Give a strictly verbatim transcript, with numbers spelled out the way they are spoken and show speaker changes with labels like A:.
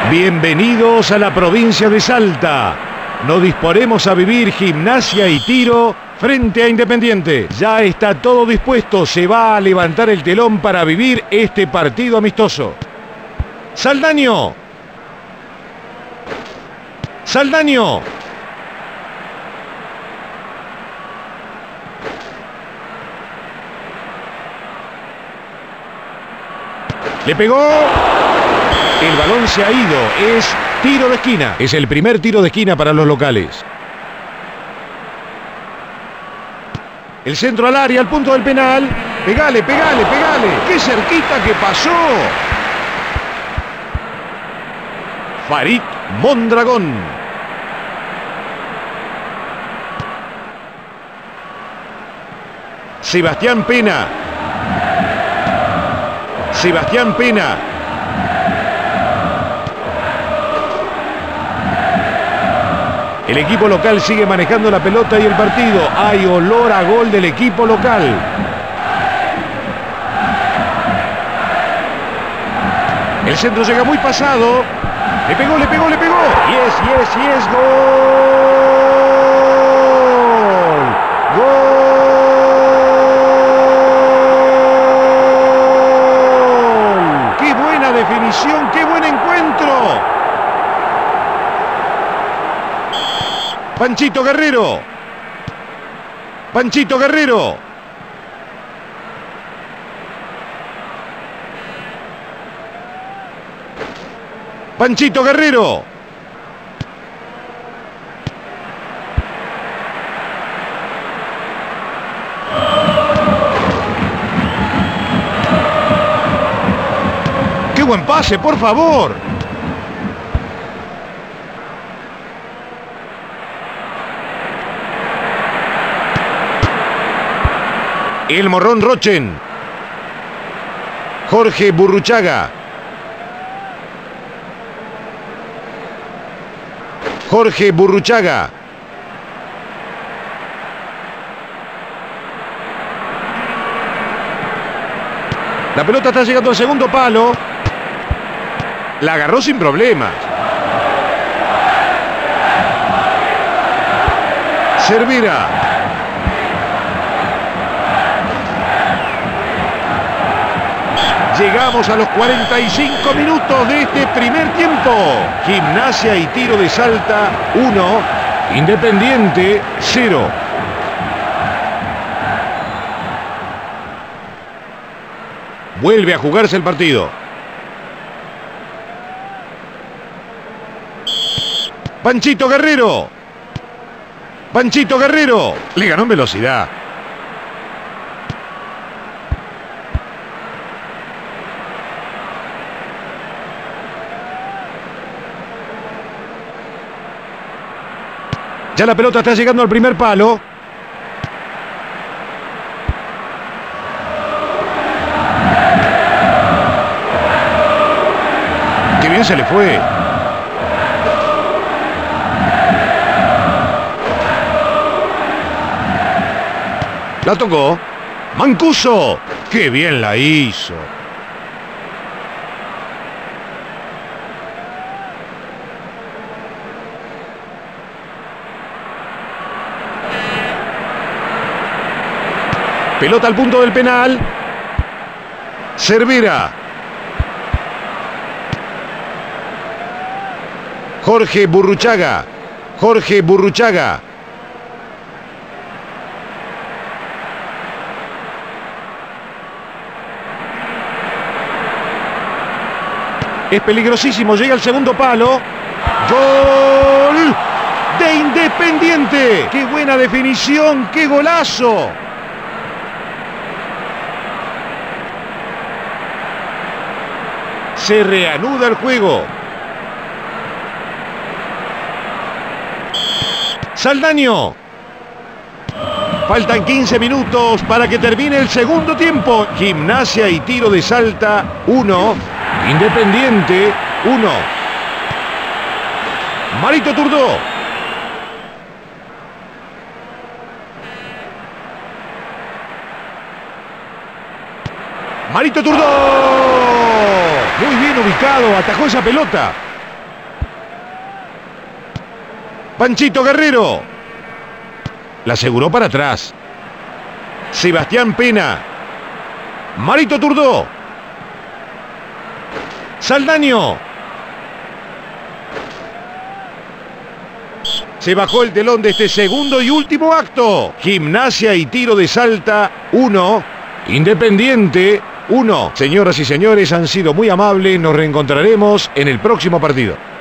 A: Bienvenidos a la provincia de Salta. Nos disponemos a vivir Gimnasia y Tiro frente a Independiente. Ya está todo dispuesto. Se va a levantar el telón para vivir este partido amistoso. Saldaño. Saldaño. Le pegó. El balón se ha ido. Es tiro de esquina. Es el primer tiro de esquina para los locales. El centro al área, al punto del penal. Pegale, pegale, pegale. ¡Qué cerquita que pasó! Farid Mondragón. Sebastián Pena. Sebastián Pena. El equipo local sigue manejando la pelota y el partido. Hay olor a gol del equipo local. El centro llega muy pasado. Le pegó, le pegó, le pegó. Yes, yes, yes, gol. Gol. Qué buena definición, qué buen encuentro. Panchito Guerrero. Panchito Guerrero. Panchito Guerrero. ¡Qué buen pase, por favor! El Morrón Rochen. Jorge Burruchaga. Jorge Burruchaga. La pelota está llegando al segundo palo. La agarró sin problemas. Cervera. Llegamos a los cuarenta y cinco minutos de este primer tiempo. Gimnasia y Tiro de Salta, uno. Independiente, cero. Vuelve a jugarse el partido. Panchito Guerrero. Panchito Guerrero. Le ganó en velocidad. Ya la pelota está llegando al primer palo. Qué bien se le fue. La tocó. Mancuso. Qué bien la hizo. Pelota al punto del penal. Cervera. Jorge Burruchaga. Jorge Burruchaga. Es peligrosísimo. Llega al segundo palo. ¡Gol de Independiente! ¡Qué buena definición! ¡Qué golazo! Se reanuda el juego. Saldaño. Faltan quince minutos para que termine el segundo tiempo. Gimnasia y Tiro de Salta, uno. Independiente, uno. Marito Turdó. Marito Turdó. Muy bien ubicado, atajó esa pelota. Panchito Guerrero. La aseguró para atrás. Sebastián Pena. Marito Turdó. Saldaño. Se bajó el telón de este segundo y último acto. Gimnasia y Tiro de Salta, uno. Independiente, uno. Señoras y señores, han sido muy amables. Nos reencontraremos en el próximo partido.